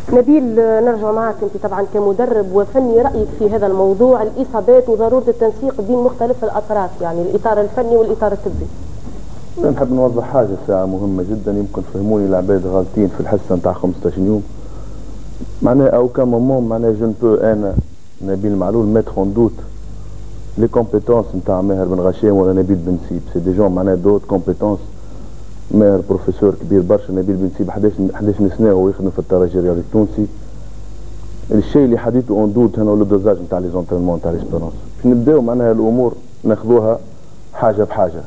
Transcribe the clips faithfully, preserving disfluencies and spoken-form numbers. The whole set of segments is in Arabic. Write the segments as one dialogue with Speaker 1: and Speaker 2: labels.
Speaker 1: نبيل، نرجع معك انت طبعا كمدرب وفني، رايك في هذا الموضوع الاصابات وضروره التنسيق بين مختلف الاطراف، يعني الاطار الفني والاطار الطبي.
Speaker 2: نحب نوضح حاجه ساعه مهمه جدا، يمكن فهموني العباد غالطين في الحصه نتاع خمسطاش يوم. معناها او كان مومون معناها جو بو انا نبيل معلول ميتر اون دوت لي كومبيتونس نتاع ماهر بن غشام ولا نبيل بن سيب، سي دي جون معناها دوت كومبيتونس. ماهر بروفيسور كبير برشا، نبيل بن سيب حداش سنه وهو يخدم في الترجي الرياضي التونسي. الشيء اللي حديته اون دوت هنا هو لو دوزاج نتاع لي زونترينمون نتاع ليسبيرونس. باش نبداو معناها الامور ناخذوها حاجه بحاجه.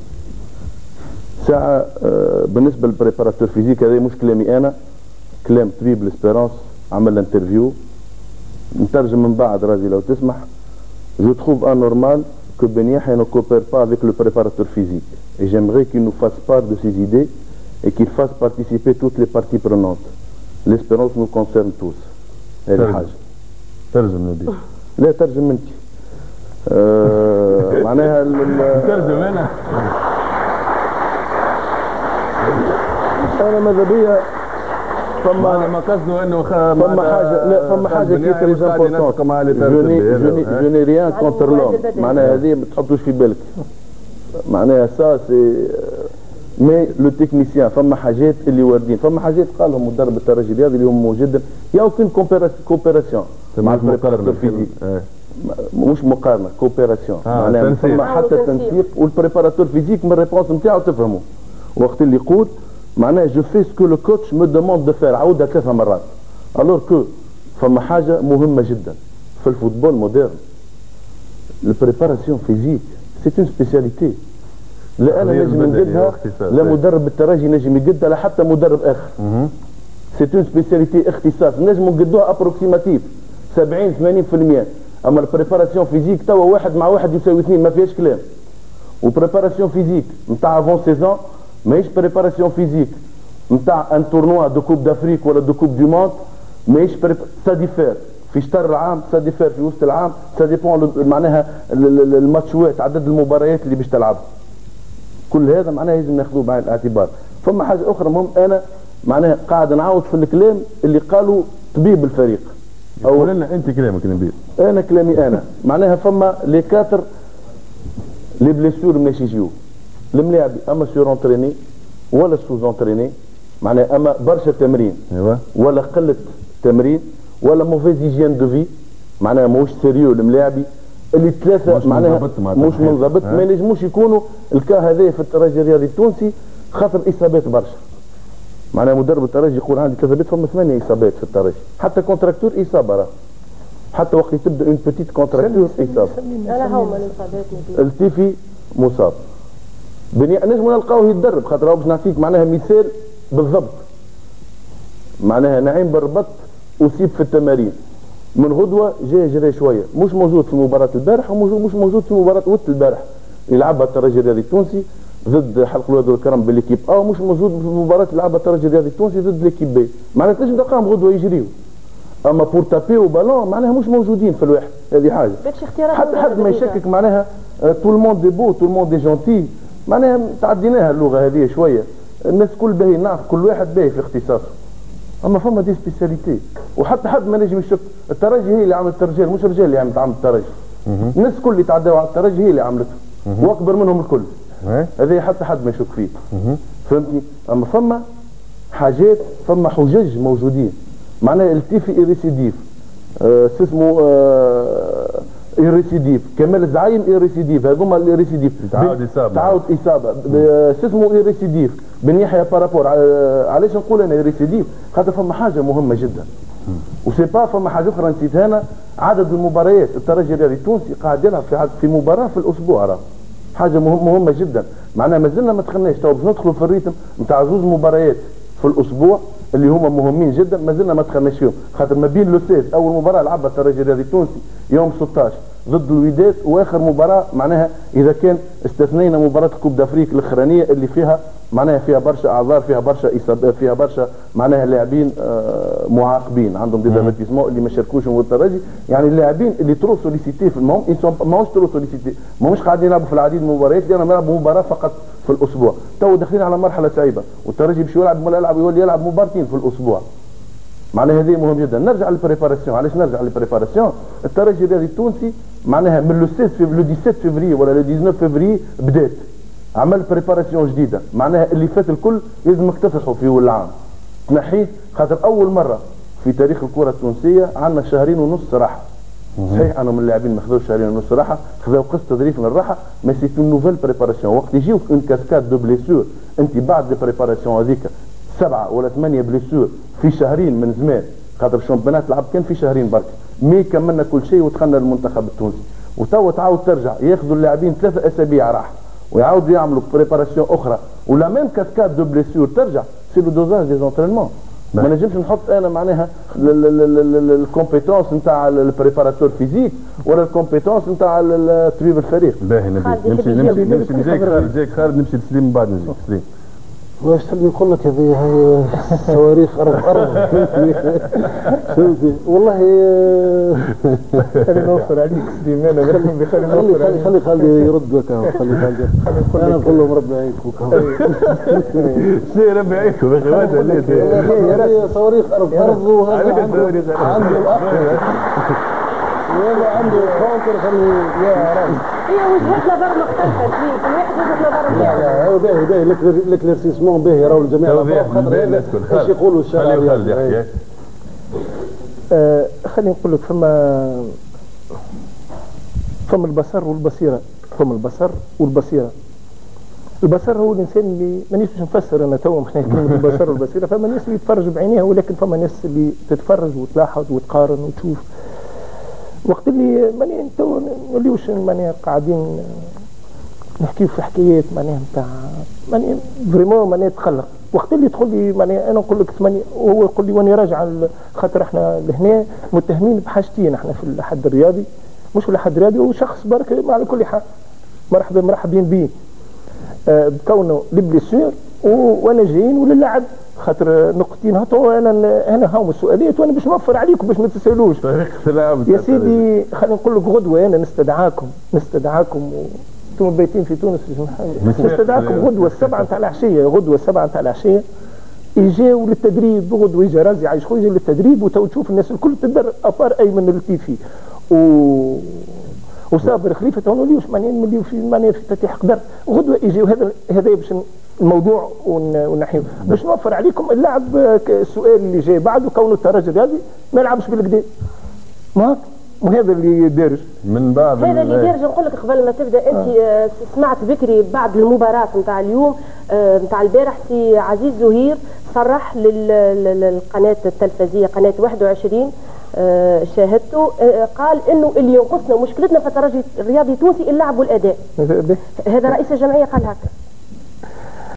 Speaker 2: ساعه آه بالنسبه للبريباراتور فيزيك، هذا مش كلامي انا، كلام طبيب ليسبيرونس عمل انترفيو نترجم من بعد رازي لو تسمح. Je trouve anormal que Ben Yahya ne coopère pas avec le préparateur physique et j'aimerais qu'il nous fasse part de ses idées et qu'il fasse participer toutes les parties prenantes. L'espérance nous concerne tous. هذه حاجة.
Speaker 3: ترجم نبيل.
Speaker 2: لا ترجم انت. آه معناها
Speaker 3: ترجم انا.
Speaker 2: انا ماذا بيا
Speaker 3: فما ما قصده انه
Speaker 2: فما حاجه لا فما حاجه كي تري امبورطون. جو ني ريان كونتر لوم، معناها هذه ما تحطوش في بالك. معناها سا سي مي لو تكنيسيان. فما حاجات اللي واردين، فما حاجات قالهم مدرب الترجي الرياضي اللي هم جدا يا اوكين كوبيراسيون مع البريباراتور فيزيك. مش مقارنه، كوبيراسيون. معناها فما حتى تنسيق والبريباراتور فيزيك من الريبونس نتاعو تفهموا وقت اللي يقول معناها جو في سكو لو كوتش مو دوموند دو فير، عاودها ثلاثة مرات. الور كو فما حاجة مهمة جدا في الفوتبول مودرن، البريباراسيون فيزيك سي اون سبيسياليتي. لا انا نجم نقدها، لا مدرب الترجي نجم يقدها، لا حتى مدرب اخر. سي اون سبيسياليتي، اختصاص نجم نقدوها ابروكسيماتيف سبعين ثمانين بالمئة. اما البريباراسيون فيزيك توا واحد مع واحد يساوي اثنين، ما فيهاش كلام. وبريباراسيون فيزيك نتاع افون سيزون ماهيش بريباراسيون فيزيك نتاع ان تورنوا دو كوب دافريك ولا دو كوب دو موند، ماهيش سا ديفير في شطر العام، سا ديفير في وسط العام، سا ديبون معناها الماتشوات، عدد المباريات اللي باش تلعبها. كل هذا معناها لازم ناخذوه بعين الاعتبار. فما حاجه اخرى مهم، انا معناها قاعد نعاود في الكلام اللي قالوا طبيب الفريق.
Speaker 3: او لنا انت كلامك نبيل.
Speaker 2: انا كلامي انا معناها فما لي كاتر لي بليسور ماش يجيو الملاعب، اما سور اونتريني ولا سوز اونتريني، معناها اما برشا تمرين ولا قله تمرين ولا موفيز هيجيان دو في، معناها ماهوش سيريو الملاعبي اللي ثلاثه معناها مش منضبط. ما ينجموش يكونوا الكا هذايا في الترجي الرياضي التونسي خاطر اصابات برشا. معناها مدرب الترجي يقول عندي ثلاثه بيت، فما ثمانيه اصابات في الترجي، حتى كونتراكتور اصابه راه، حتى وقت تبدا اون بوتيت كونتراكتور اصابه.
Speaker 1: انا هما الاصابات
Speaker 2: التيفي مصاب. بني نجمو نلقاوه يتدرب، خاطر هو باش نعطيك معناها مثال بالضبط. معناها نعيم بالربط اصيب في التمارين، من غدوه جاي جري شويه، مش موجود في مباراه البارح ومش موجود في مباراه وقت البارح اللي لعبها الترجي الرياضي التونسي ضد حلق الواد والكرم بالليكيب اه، مش موجود في مباراه اللي لعبها الترجي الرياضي التونسي ضد ليكيب بي. معناها تنجم تلقاهم غدوه يجريوا، اما بور تابي وبالون معناها مش موجودين في الواحد. هذه حاجه حتى حد ما يشكك معناها تو الموند دي بو تو الموند دي جونتي، معناها تعديناها اللغه هذه شويه، الناس كل باهي نعرف كل واحد باهي في اختصاصه، اما فما دي سبيسياليتي. وحتى حد ما نجم يشك الترجي هي اللي عملت الرجال، مش الرجال اللي عملت عملت الترجي. الناس كل اللي تعداوا على الترجي هي اللي عملته واكبر منهم الكل. هذا حتى حد ما يشك فيه، فهمتني؟ اما فما حاجات، فما حجج موجودين، معناها التيفي ايريسيديف أه اسمه أه ايريسيديف، كمال الزعايم ايريسيديف، هذوما الايريسيديف
Speaker 3: تعاود اصابه
Speaker 2: تعاود اصابه اسمه ايريسيديف. بن يحيى بارابور علاش نقول انا ايريسيديف؟ خاطر فما حاجه مهمه جدا وسي با، فما حاجه اخرى نسيتها انا، عدد المباريات الترجي الرياضي التونسي قاعد يلعب في في مباراه في الاسبوع، راه حاجه مهمه جدا. معناها مازلنا ما دخلناش تو باش ندخلوا في الريتم نتاع زوز مباريات في الاسبوع اللي هما مهمين جدا، مازلنا ما دخلناش فيهم. خاطر ما بين لو ستة اول مباراه لعبها الترجي الرياضي التونسي يوم ستطاش ضد الوداد، واخر مباراه معناها اذا كان استثنينا مباراه كوب دافريك الاخرانيه اللي فيها معناها فيها برشا اعذار، فيها برشا اصابات، فيها برشا معناها لاعبين آه معاقبين عندهم ديزافيرتيسمون اللي ما شاركوش في الترجي، يعني اللاعبين اللي ترو سوليسيتي في المهم ماهوش ترو سوليسيتي، ماهوش قاعدين يلعبوا في العديد من المباريات، لانهم يلعبوا مباراه فقط في الاسبوع. تو داخلين على مرحله صعيبه والترجي باش يلعب ولا يلعب يولي يلعب مباراتين في الاسبوع. معناها هذه مهم جدا. نرجع للبريباراسيون. علاش نرجع للبريباراسيون؟ الترجي الرياضي التونسي معناها من لو ستة فيفري لو سبعة عشر فيفري ولا لو تسعة عشر فيفري بدات عمل بريباراسيون جديده، معناها اللي فات الكل لازمك تفرحوا فيه والعام تنحيه، خاطر اول مره في تاريخ الكره التونسيه عندنا شهرين ونص راحه. صحيح انهم اللاعبين ما خذوش شهرين ونص راحه، خذوا قسط تدريب من الراحه، مي سي اون نوفيل بريباراسيون. وقت يجيوك اون كاسكاد دو بليسور، انت بعد البريباراسيون هذيك سبعه ولا ثمانيه بليسور في شهرين من زمان، خاطر الشامبيونات لعب كان في شهرين برك، مي كملنا كل شيء ودخلنا للمنتخب التونسي، وتوا تعاود ترجع ياخذوا اللاعبين ثلاثه اسابيع راحه ويعاودوا يعملوا بريباراسيون اخرى ولا ميم كاسكاد دو بليسور ترجع. سي لو دوزاج دي زونترينمون. ما نجمش نحط انا معناها الكومبيتونس نتاع البريباراتور فيزيك ولا الكومبيتونس نتاع طبيب الفريق.
Speaker 3: باهي نمشي نمشي نمشي نمشي نجيك خالد جاك خالد نمشي لسليم من بعد نجيك سليم.
Speaker 4: واش تبي نقول لك هذه هي صواريخ ارض ارض فهمتي والله.
Speaker 5: خلينا نوفر عليك سليم انا خلي
Speaker 4: خلي خلي خلي خلي يرد وكا خلي خلي انا نقول لهم ربي يعينك وكا.
Speaker 3: شنو ربي يعينك يا اخي واد
Speaker 4: هذه صواريخ ارض ارض وهذا عنده الاخ ولا عنده كونتر خلي يا راجل.
Speaker 1: هي وجهات نظر مختلفة فيه، كل واحد وجهة نظر
Speaker 4: نتاعو. لا هو باهي باهي ليكليرسيسمون باهي راهو الجميع خاطر ايش يقولوا الشارع.
Speaker 3: خليه خليه يحكي.
Speaker 5: خليني نقول لك فما فما البصر والبصيرة، فما البصر والبصيرة. البصر هو الانسان اللي مانيش باش نفسر انا تو احنا كلمة البصر والبصيرة، فما ناس اللي تتفرج بعينيها ولكن فما ناس اللي تتفرج وتلاحظ وتقارن وتشوف. وقت اللي ماني تو نوليوش ماني قاعدين نحكيو في حكايات معناها نتاع ماني فريمون ماني تخلق. وقت اللي تقول لي ماني انا نقول لك ثمانية وهو يقول لي واني راجع خاطر احنا لهنا متهمين بحاجتين احنا في الحد الرياضي، مش في الحد الرياضي هو شخص برك على كل حال مرحبا مرحبين به أه بكونه لبليسيور وانا جايين وللعب خاطر نقطتين هاتو انا انا هاهم السؤاليات وانا باش نوفر عليكم باش ما تسالوش. يا سيدي خلينا نقول لك غدوه انا نستدعاكم نستدعاكم انتم بايتين في تونس نستدعاكم غدوه السبعه نتاع العشيه، غدوه السبعه نتاع العشيه يجيو للتدريب، غدوه يجي رازي عايش خويا للتدريب وتو تشوف الناس الكل تدرب ابار ايمن التيفي و وصابر خليفه تو نوليوش معناها نوليو في معناها في تفتيح قدر غدوه يجيو. هذا هذا باش الموضوع ونحيو باش نوفر عليكم اللعب. السؤال اللي جاي بعده كونه الترجي الرياضي ما يلعبش بالكدا ما وهذا اللي دارج
Speaker 3: من بعد
Speaker 1: هذا اللي دارج. نقول لك قبل ما تبدا انت آه. سمعت بكري بعد المباراه نتاع اليوم نتاع آه البارح سي عزيز زهير صرح للقناه التلفزيونيه قناه واحد وعشرين آه شاهدته آه قال انه اللي ينقصنا مشكلتنا في الترجي الرياضي التونسي اللعب والاداء. هذا رئيس الجمعيه قال هكا.